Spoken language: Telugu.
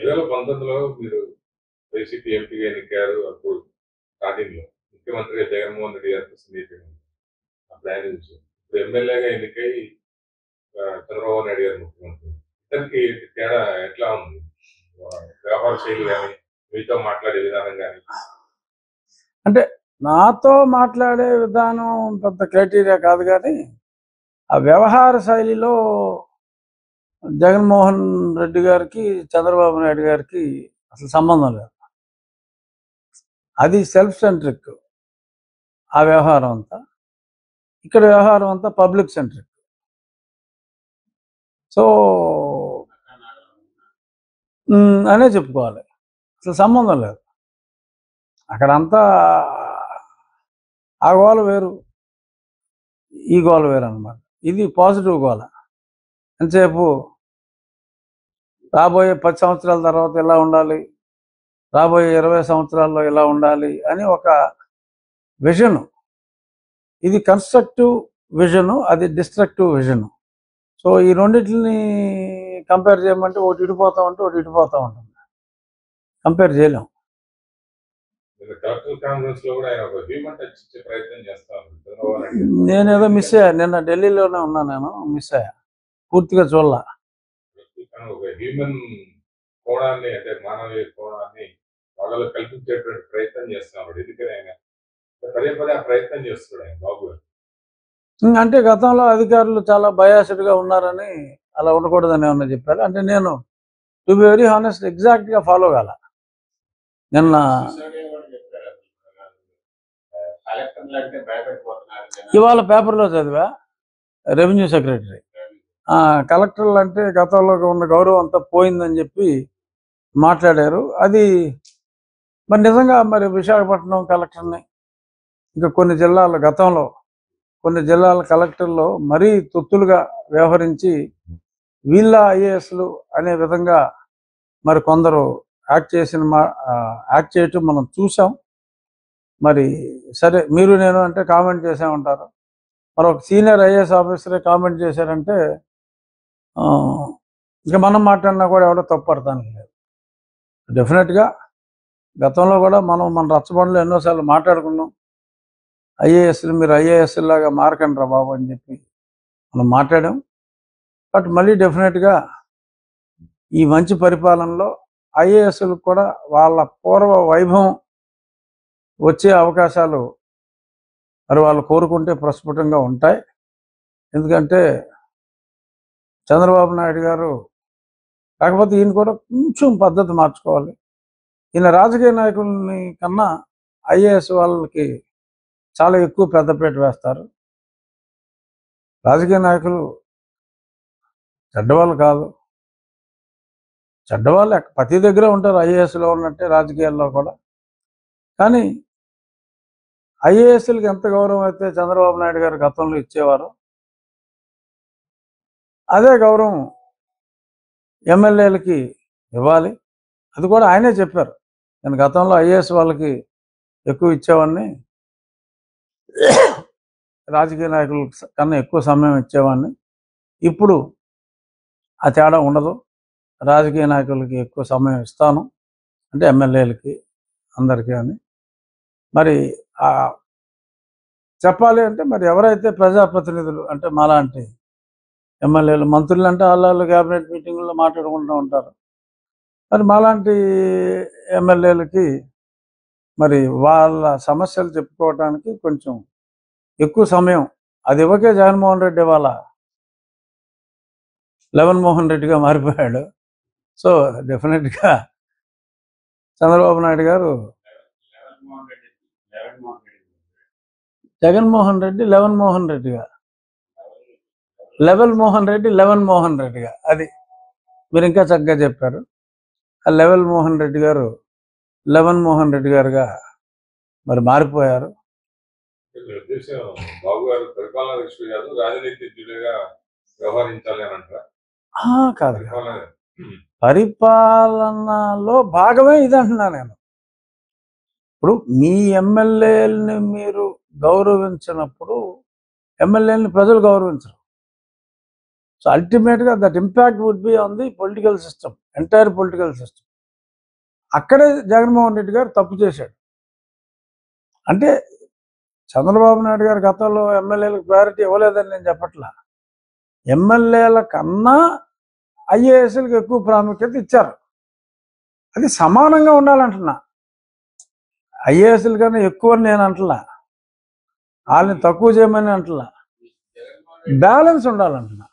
2019లో మీరు వైసీపీ ఎంపీగా ఎన్నికయ్యారు. అప్పుడు స్టార్టింగ్‌లో ముఖ్యమంత్రిగా జగన్మోహన్ రెడ్డి గారితో సున్నితంగా అప్పుడు ఆయన నుంచి. ఇప్పుడు ఎమ్మెల్యేగా ఎన్నికై చంద్రబాబు నాయుడు గారు ముఖ్యమంత్రి. ఇద్దరికి తేడా ఎట్లా ఉంది? వ్యవహార శైలి గాని, మీతో మాట్లాడే విధానం గాని? అంటే నాతో మాట్లాడే విధానం పెద్ద క్రైటీరియా కాదు, కానీ ఆ వ్యవహార శైలిలో జగన్మోహన్ రెడ్డి గారికి చంద్రబాబు నాయుడు గారికి అసలు సంబంధం లేదు. అది సెల్ఫ్ సెంట్రిక్ ఆ వ్యవహారం అంతా. ఇక్కడ వ్యవహారం అంతా పబ్లిక్ సెంట్రిక్. సో అనే చెప్పుకోవాలి, అసలు సంబంధం లేదు. అక్కడంతా ఆ గోల వేరు, ఈ గోల వేరు అన్నమాట. ఇది పాజిటివ్ గోల. ఎంతసేపు రాబోయే 10 సంవత్సరాల తర్వాత ఎలా ఉండాలి, రాబోయే 20 సంవత్సరాల్లో ఎలా ఉండాలి అని ఒక విజను. ఇది కన్స్ట్రక్టివ్ విజను, అది డిస్ట్రక్టివ్ విజను. సో ఈ రెండింటిని కంపేర్ చేయమంటే ఒకటి ఇడిపోతా ఉంటే ఒకటి ఇడిపోతూ ఉంటుంది. కంపేర్ చేయలేం. నేనేదో మిస్ అయ్యా. నిన్న ఢిల్లీలోనే ఉన్నా, నేను మిస్ అయ్యా, పూర్తిగా చూడలా. హ్యూమన్ కోణాన్ని, అంటే మానవీయ కోణాన్ని వాళ్ళలో కల్పించేటువంటి ప్రయత్నం చేస్తున్నాడు. ఎందుకని ఆయన పదే పదే ఆ ప్రయత్నం చేస్తున్నాడు ఆయన బాబు గారు. అంటే గతంలో అధికారులు చాలా బయాస్డ్గా ఉన్నారని, అలా ఉండకూడదని ఏమన్నా చెప్పారు. అంటే నేను టు బి వెరీ హానెస్ట్ ఎగ్జాక్ట్గా ఫాలో కాల. నిన్న ఇవాళ పేపర్లో చదివా, రెవెన్యూ సెక్రటరీ కలెక్టర్లు అంటే గతంలో ఉన్న గౌరవం అంతా పోయిందని చెప్పి మాట్లాడారు. అది మరి నిజంగా మరి విశాఖపట్నం కలెక్టర్ని, ఇంకా కొన్ని జిల్లాల గతంలో కొన్ని జిల్లాల కలెక్టర్లు మరీ తొత్తులుగా వ్యవహరించి వీళ్ళ ఐఏఎస్లు అనే విధంగా మరి కొందరు యాక్ట్ చేయటం మనం చూసాం. మరి సరే, మీరు నేను అంటే కామెంట్ చేసామంటారు. మరి ఒక సీనియర్ ఐఏఎస్ ఆఫీసరే కామెంట్ చేశారంటే ఇంకా మనం మాట్లాడినా కూడా ఎవడో తప్పుపడతాను లేదు. డెఫినెట్గా గతంలో కూడా మన రచ్చబండలో ఎన్నోసార్లు మాట్లాడుకున్నాం. ఐఏఎస్లు మీరు ఐఏఎస్లాగా మారకండి రా బాబు అని చెప్పి మనం మాట్లాడాం. బట్ మళ్ళీ డెఫినెట్గా ఈ మంచి పరిపాలనలో ఐఏఎస్లకు కూడా వాళ్ళ పూర్వ వైభవం వచ్చే అవకాశాలు మరి వాళ్ళు కోరుకుంటే ప్రస్ఫుటంగా ఉంటాయి. ఎందుకంటే చంద్రబాబు నాయుడు గారు, కాకపోతే ఈయన కూడా కొంచెం పద్ధతి మార్చుకోవాలి. ఈయన రాజకీయ నాయకుల్ని కన్నా ఐఏఎస్ వాళ్ళకి చాలా ఎక్కువ పెద్దపీట వేస్తారు. రాజకీయ నాయకులు చెడ్డవాళ్ళు కాదు, చెడ్డవాళ్ళు ప్రతి దగ్గర ఉంటారు, ఐఏఎస్లో ఉన్నట్టే రాజకీయాల్లో కూడా. కానీ ఐఏఎస్లకి ఎంత గౌరవం అయితే చంద్రబాబు నాయుడు గారు గతంలో ఇచ్చేవారు, అదే గౌరవం ఎమ్మెల్యేలకి ఇవ్వాలి. అది కూడా ఆయనే చెప్పారు. నేను గతంలో ఐఏఎస్ వాళ్ళకి ఎక్కువ ఇచ్చేవాడిని, రాజకీయ నాయకుల కన్నా ఎక్కువ సమయం ఇచ్చేవాడిని. ఇప్పుడు ఆ తేడా ఉండదు, రాజకీయ నాయకులకి ఎక్కువ సమయం ఇస్తాను అంటే ఎమ్మెల్యేలకి అందరికీ అని. మరి చెప్పాలి అంటే మరి ఎవరైతే ప్రజాప్రతినిధులు అంటే మాలాంటి ఎమ్మెల్యేలు, మంత్రులు అంటే వాళ్ళు క్యాబినెట్ మీటింగుల్లో మాట్లాడుకుంటూ ఉంటారు. మరి మాలాంటి ఎమ్మెల్యేలకి మరి వాళ్ళ సమస్యలు చెప్పుకోవడానికి కొంచెం ఎక్కువ సమయం అది ఇవ్వకే జగన్మోహన్ రెడ్డి వాళ్ళ లెవెన్ మోహన్ రెడ్డిగా మారిపోయాడు. సో డెఫినెట్గా చంద్రబాబు నాయుడు గారు జగన్మోహన్ రెడ్డి లెవెన్ మోహన్ రెడ్డిగా, లెవెన్ మోహన్ రెడ్డిగా, అది మీరు ఇంకా చక్కగా చెప్పారు. ఆ లెవెల్ మోహన్ రెడ్డి గారు లెవెన్ మోహన్ రెడ్డి గారుగా మరి మారిపోయారు. కాదు, పరిపాలనలో భాగమే ఇది అంటున్నా నేను. ఇప్పుడు మీ ఎమ్మెల్యేలని మీరు గౌరవించినప్పుడు ఎమ్మెల్యేలని ప్రజలు గౌరవించరు. సో అల్టిమేట్గా that impact would be on the political system, entire political system. అక్కడే జగన్మోహన్ రెడ్డి గారు తప్పు చేశాడు. అంటే చంద్రబాబు నాయుడు గారు గతంలో ఎమ్మెల్యేలకు ప్రయారిటీ ఇవ్వలేదని నేను చెప్పట్లా. ఎమ్మెల్యేల కన్నా ఐఏఎస్లకు ఎక్కువ ప్రాముఖ్యత ఇచ్చారు. అది సమానంగా ఉండాలంటున్నా. ఐఏఎస్ల కన్నా ఎక్కువ నేను అంటలా, వాళ్ళని తక్కువ చేయమని అంటలా, బ్యాలెన్స్ ఉండాలంటున్నా.